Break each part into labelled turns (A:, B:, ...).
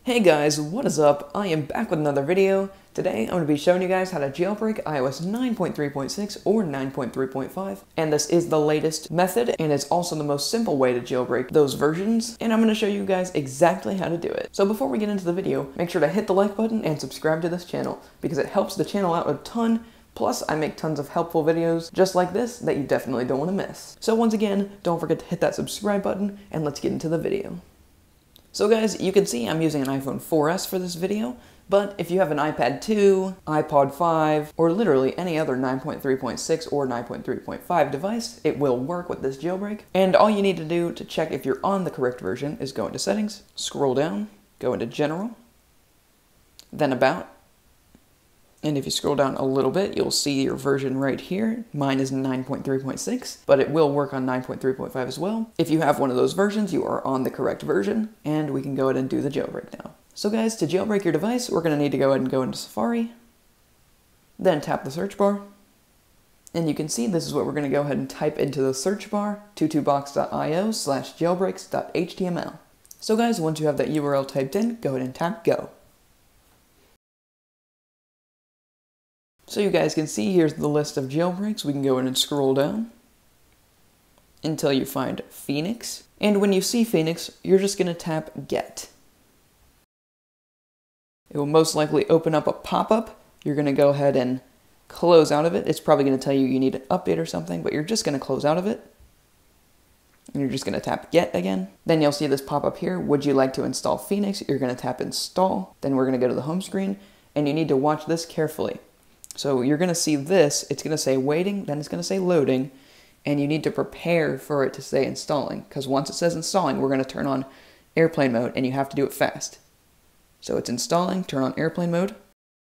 A: Hey guys, what is up? I am back with another video. Today I'm going to be showing you guys how to jailbreak iOS 9.3.6 or 9.3.5, and this is the latest method, and it's also the most simple way to jailbreak those versions, and I'm going to show you guys exactly how to do it. So before we get into the video, make sure to hit the like button and subscribe to this channel, because it helps the channel out a ton. Plus, I make tons of helpful videos just like this that you definitely don't want to miss. So once again, don't forget to hit that subscribe button, and let's get into the video. So guys, you can see I'm using an iPhone 4S for this video, but if you have an iPad 2, iPod 5, or literally any other 9.3.6 or 9.3.5 device, it will work with this jailbreak. And all you need to do to check if you're on the correct version is go into Settings, scroll down, go into General, then About. And if you scroll down a little bit, you'll see your version right here. Mine is 9.3.6, but it will work on 9.3.5 as well. If you have one of those versions, you are on the correct version, and we can go ahead and do the jailbreak now. So guys, to jailbreak your device, we're going to need to go ahead and go into Safari, then tap the search bar, and you can see this is what we're going to go ahead and type into the search bar, tutubox.io/jailbreaks.html. So guys, once you have that URL typed in, go ahead and tap Go. So you guys can see here's the list of jailbreaks. We can go in and scroll down until you find Phoenix. And when you see Phoenix, you're just going to tap Get. It will most likely open up a pop-up. You're going to go ahead and close out of it. It's probably going to tell you you need an update or something, but you're just going to close out of it. And you're just going to tap Get again. Then you'll see this pop-up here. Would you like to install Phoenix? You're going to tap Install. Then we're going to go to the home screen, and you need to watch this carefully. So you're going to see this, it's going to say waiting, then it's going to say loading, and you need to prepare for it to say installing, because once it says installing, we're going to turn on airplane mode, and you have to do it fast. So it's installing, turn on airplane mode.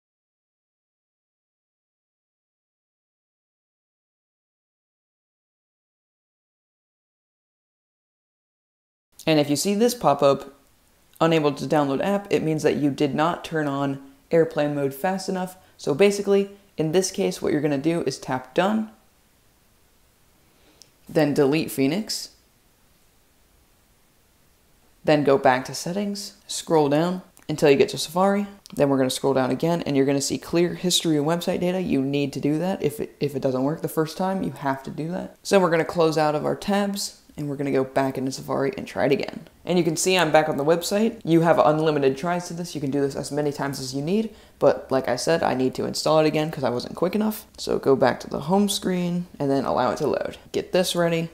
A: And if you see this pop up, unable to download app, it means that you did not turn on airplane mode fast enough. So basically, in this case, what you're going to do is tap Done, then delete Phoenix, then go back to Settings, scroll down until you get to Safari, then we're going to scroll down again, and you're going to see Clear History of Website Data. You need to do that. If it doesn't work the first time, you have to do that. So we're going to close out of our tabs, and we're going to go back into Safari and try it again. And you can see I'm back on the website. You have unlimited tries to this. You can do this as many times as you need, but like I said, I need to install it again because I wasn't quick enough. So go back to the home screen and then allow it to load. Get this ready.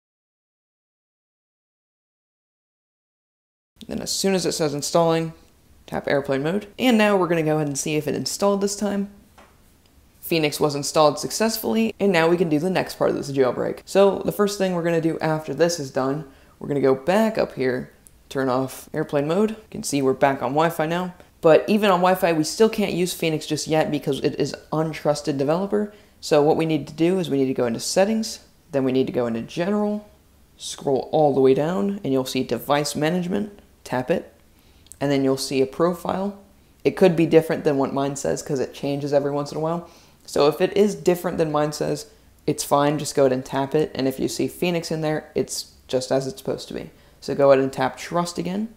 A: Then as soon as it says installing, tap airplane mode. And now we're going to go ahead and see if it installed this time. Phoenix was installed successfully, and now we can do the next part of this jailbreak. So the first thing we're going to do after this is done, we're going to go back up here, turn off airplane mode. You can see we're back on Wi-Fi now. But even on Wi-Fi, we still can't use Phoenix just yet because it is untrusted developer. So what we need to do is we need to go into Settings, then we need to go into General, scroll all the way down, and you'll see Device Management, tap it, and then you'll see a profile. It could be different than what mine says because it changes every once in a while. So if it is different than mine says, it's fine, just go ahead and tap it, and if you see Phoenix in there, it's just as it's supposed to be. So go ahead and tap Trust again,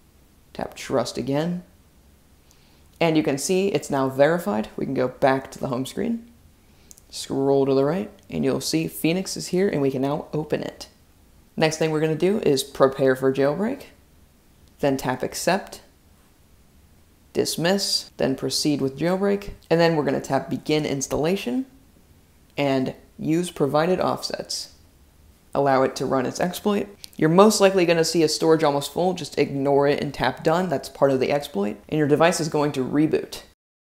A: and you can see it's now verified. We can go back to the home screen, scroll to the right, and you'll see Phoenix is here, and we can now open it. Next thing we're going to do is prepare for jailbreak, then tap Accept, dismiss, then proceed with jailbreak, and then we're going to tap begin installation and use provided offsets. Allow it to run its exploit. You're most likely going to see a storage almost full, just ignore it and tap done, that's part of the exploit, and your device is going to reboot.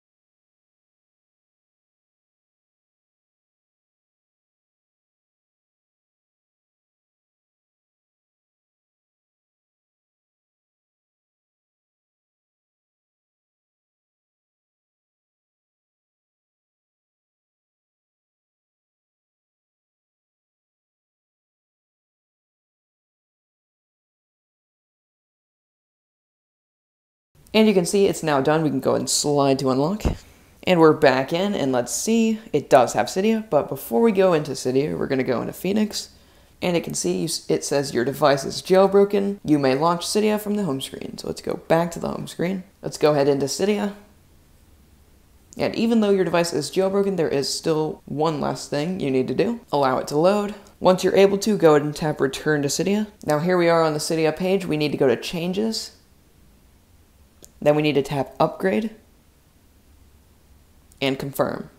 A: And you can see it's now done. We can go and slide to unlock. And we're back in, and let's see. It does have Cydia, but before we go into Cydia, we're going to go into Phoenix, and it can see it says your device is jailbroken. You may launch Cydia from the home screen. So let's go back to the home screen. Let's go ahead into Cydia. And even though your device is jailbroken, there is still one last thing you need to do. Allow it to load. Once you're able to, go ahead and tap Return to Cydia. Now here we are on the Cydia page. We need to go to Changes. Then we need to tap Upgrade and Confirm.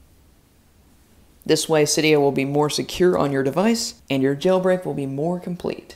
A: This way, Cydia will be more secure on your device, and your jailbreak will be more complete.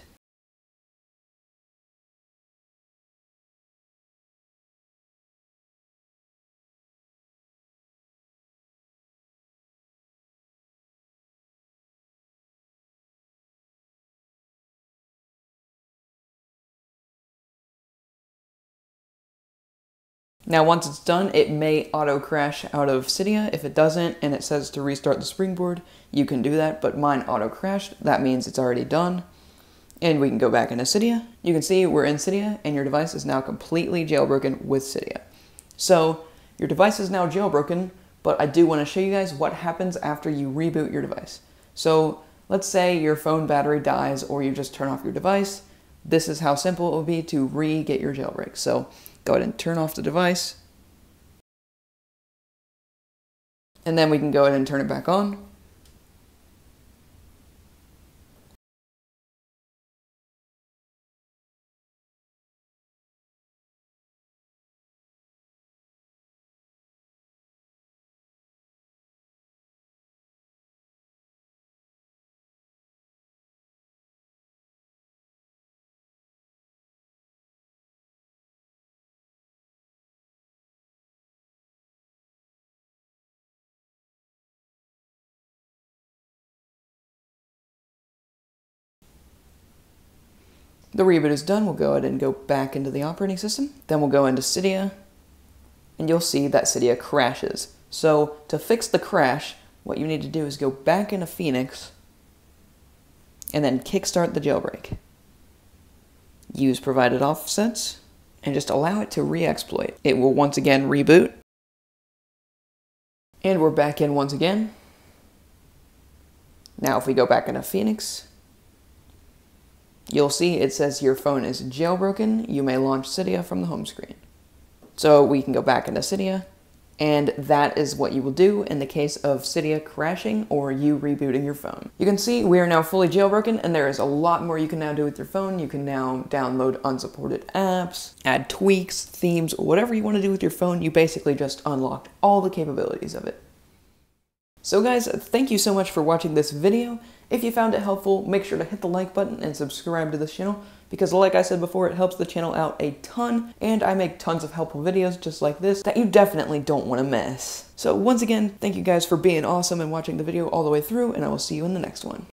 A: Now once it's done, it may auto crash out of Cydia. If it doesn't and it says to restart the springboard, you can do that, but mine auto crashed. That means it's already done. And we can go back into Cydia. You can see we're in Cydia and your device is now completely jailbroken with Cydia. So your device is now jailbroken, but I do want to show you guys what happens after you reboot your device. So let's say your phone battery dies or you just turn off your device. This is how simple it will be to re-get your jailbreak. So go ahead and turn off the device. And then we can go ahead and turn it back on. The reboot is done. We'll go ahead and go back into the operating system. Then we'll go into Cydia, and you'll see that Cydia crashes. So to fix the crash, what you need to do is go back into Phoenix, and then kickstart the jailbreak. Use provided offsets, and just allow it to re-exploit. It will once again reboot. And we're back in once again. Now if we go back into Phoenix, you'll see it says your phone is jailbroken. You may launch Cydia from the home screen. So we can go back into Cydia, and that is what you will do in the case of Cydia crashing or you rebooting your phone. You can see we are now fully jailbroken, and there is a lot more you can now do with your phone. You can now download unsupported apps, add tweaks, themes, whatever you want to do with your phone. You basically just unlocked all the capabilities of it. So guys, thank you so much for watching this video. If you found it helpful, make sure to hit the like button and subscribe to this channel, because like I said before, it helps the channel out a ton, and I make tons of helpful videos just like this that you definitely don't want to miss. So once again, thank you guys for being awesome and watching the video all the way through, and I will see you in the next one.